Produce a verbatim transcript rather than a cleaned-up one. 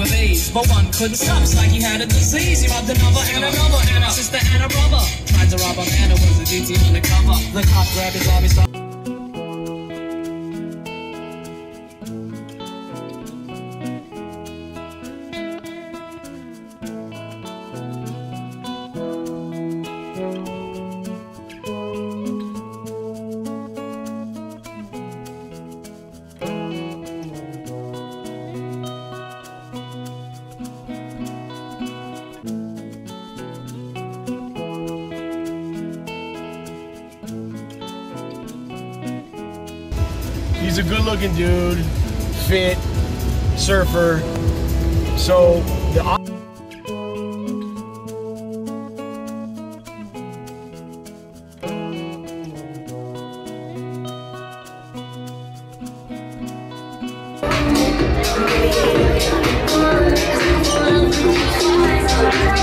with AIDS, but one couldn't stop. It's like he had a disease. He robbed another and another and a sister and a brother. Tried to rob a man who was a D T undercover. The cop grabbed his arm, he started. He's a good-looking dude, fit, surfer. So the We'll be right back.